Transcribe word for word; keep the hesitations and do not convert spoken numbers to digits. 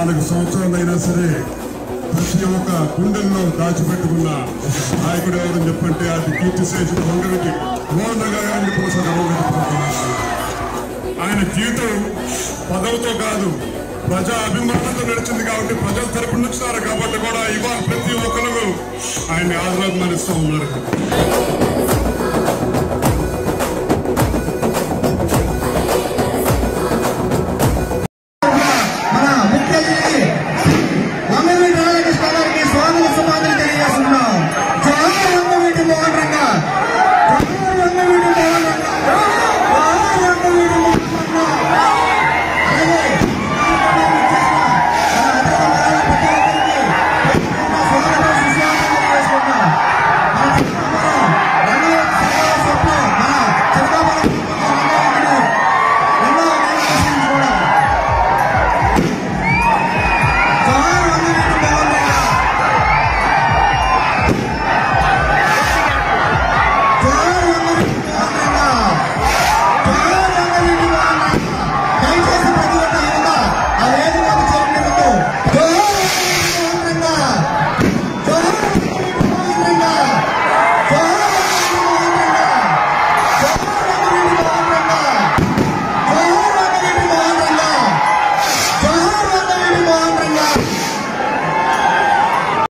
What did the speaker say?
నాలుగు సంవత్సరాలైనా సరే ప్రతి ఒక్క గుండెల్లో దాచిపెట్టుకున్న నాయకుడు ఎవరని చెప్పంటే అది కీర్తిశేషుడు వంగవీటి మోహన్ గారిని ఆయన జీవితం పదవితో కాదు ప్రజా అభిమానంతో నడిచింది కాబట్టి ప్రజల తరపున వచ్చినారు కాబట్టి కూడా ఇవాళ ప్రతి ఒక్కరు ఆయన్ని ఆదరాభిమానిస్తూ ఉన్నారు.